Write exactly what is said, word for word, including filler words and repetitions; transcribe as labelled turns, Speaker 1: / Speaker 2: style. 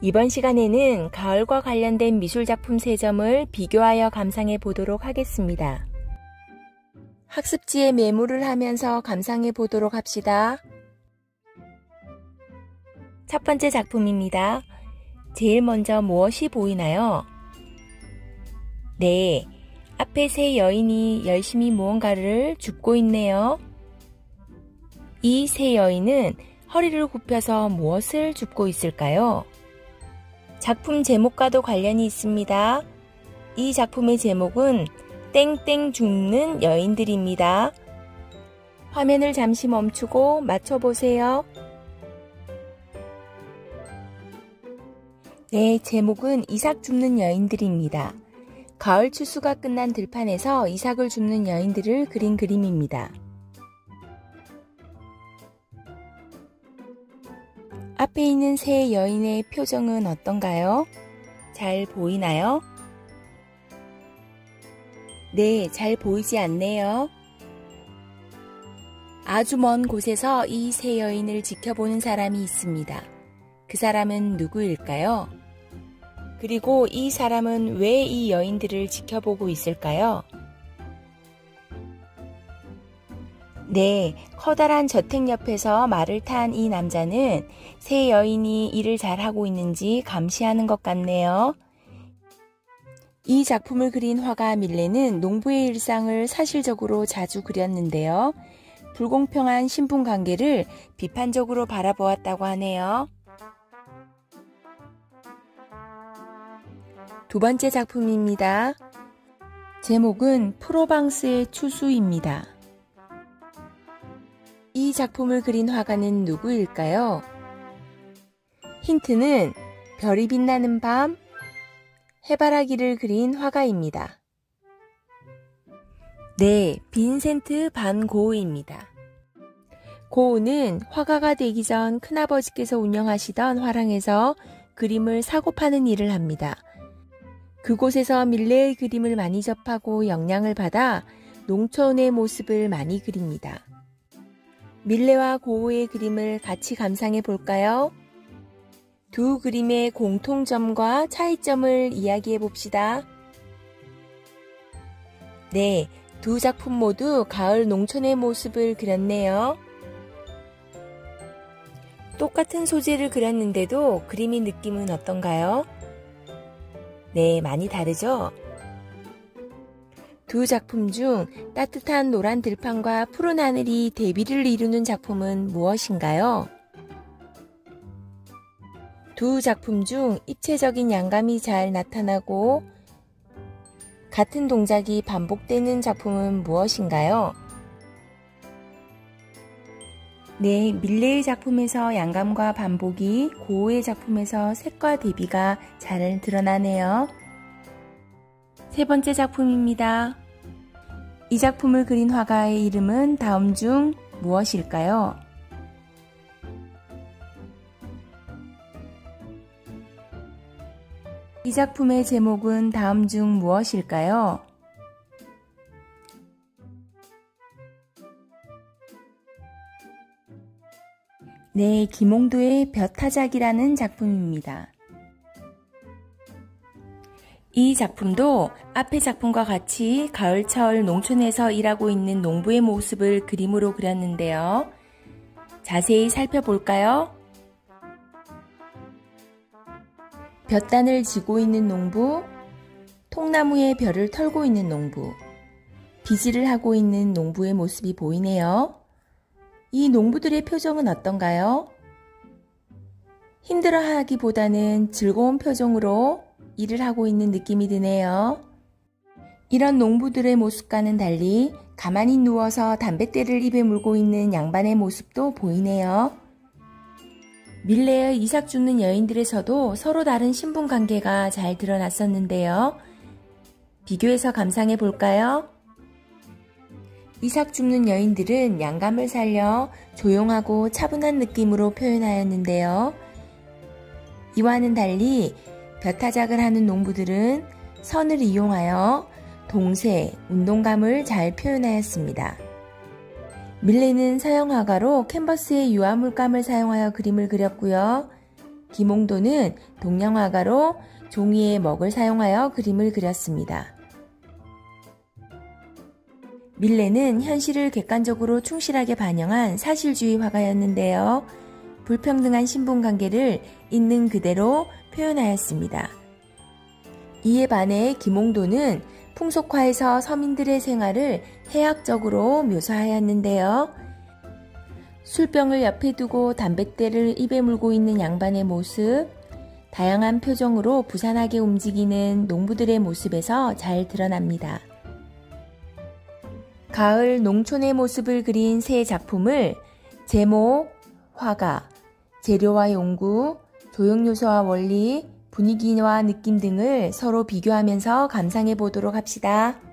Speaker 1: 이번 시간에는 가을과 관련된 미술작품 세 점을 비교하여 감상해 보도록 하겠습니다. 학습지에 메모를 하면서 감상해 보도록 합시다. 첫 번째 작품입니다. 제일 먼저 무엇이 보이나요? 네, 앞에 세 여인이 열심히 무언가를 줍고 있네요. 이 세 여인은 허리를 굽혀서 무엇을 줍고 있을까요? 작품 제목과도 관련이 있습니다. 이 작품의 제목은 땡땡 줍는 여인들입니다. 화면을 잠시 멈추고 맞춰보세요. 네, 제목은 이삭 줍는 여인들입니다. 가을 추수가 끝난 들판에서 이삭을 줍는 여인들을 그린 그림입니다. 앞에 있는 세 여인의 표정은 어떤가요? 잘 보이나요? 네, 잘 보이지 않네요. 아주 먼 곳에서 이 세 여인을 지켜보는 사람이 있습니다. 그 사람은 누구일까요? 그리고 이 사람은 왜 이 여인들을 지켜보고 있을까요? 네, 커다란 저택 옆에서 말을 탄 이 남자는 세 여인이 일을 잘하고 있는지 감시하는 것 같네요. 이 작품을 그린 화가 밀레는 농부의 일상을 사실적으로 자주 그렸는데요. 불공평한 신분관계를 비판적으로 바라보았다고 하네요. 두 번째 작품입니다. 제목은 프로방스의 추수입니다. 이 작품을 그린 화가는 누구일까요? 힌트는 별이 빛나는 밤, 해바라기를 그린 화가입니다. 네, 빈센트 반 고흐입니다. 고흐는 화가가 되기 전 큰아버지께서 운영하시던 화랑에서 그림을 사고 파는 일을 합니다. 그곳에서 밀레의 그림을 많이 접하고 영향을 받아 농촌의 모습을 많이 그립니다. 밀레와 고흐의 그림을 같이 감상해 볼까요? 두 그림의 공통점과 차이점을 이야기해 봅시다. 네, 두 작품 모두 가을 농촌의 모습을 그렸네요. 똑같은 소재를 그렸는데도 그림의 느낌은 어떤가요? 네, 많이 다르죠? 두 작품 중 따뜻한 노란 들판과 푸른 하늘이 대비를 이루는 작품은 무엇인가요? 두 작품 중 입체적인 양감이 잘 나타나고 같은 동작이 반복되는 작품은 무엇인가요? 네, 밀레의 작품에서 양감과 반복이, 고흐의 작품에서 색과 대비가 잘 드러나네요. 세 번째 작품입니다. 이 작품을 그린 화가의 이름은 다음 중 무엇일까요? 이 작품의 제목은 다음 중 무엇일까요? 네, 김홍도의 벼타작이라는 작품입니다. 이 작품도 앞의 작품과 같이 가을철 농촌에서 일하고 있는 농부의 모습을 그림으로 그렸는데요. 자세히 살펴볼까요? 볕단을 지고 있는 농부, 통나무에 벼를 털고 있는 농부, 비질을 하고 있는 농부의 모습이 보이네요. 이 농부들의 표정은 어떤가요? 힘들어하기보다는 즐거운 표정으로 일을 하고 있는 느낌이 드네요. 이런 농부들의 모습과는 달리 가만히 누워서 담뱃대를 입에 물고 있는 양반의 모습도 보이네요. 밀레의 이삭 줍는 여인들에서도 서로 다른 신분관계가 잘 드러났었는데요. 비교해서 감상해 볼까요? 이삭 줍는 여인들은 양감을 살려 조용하고 차분한 느낌으로 표현하였는데요. 이와는 달리 벼타작을 하는 농부들은 선을 이용하여 동세, 운동감을 잘 표현하였습니다. 밀레는 서양 화가로 캔버스에 유화물감을 사용하여 그림을 그렸고요. 김홍도는 동양화가로 종이에 먹을 사용하여 그림을 그렸습니다. 밀레는 현실을 객관적으로 충실하게 반영한 사실주의 화가였는데요. 불평등한 신분관계를 있는 그대로 표현하였습니다. 이에 반해 김홍도는 풍속화에서 서민들의 생활을 해학적으로 묘사하였는데요. 술병을 옆에 두고 담뱃대를 입에 물고 있는 양반의 모습, 다양한 표정으로 부산하게 움직이는 농부들의 모습에서 잘 드러납니다. 가을 농촌의 모습을 그린 세 작품을 제목, 화가, 재료와 용구, 조형요소와 원리, 분위기와 느낌 등을 서로 비교하면서 감상해 보도록 합시다.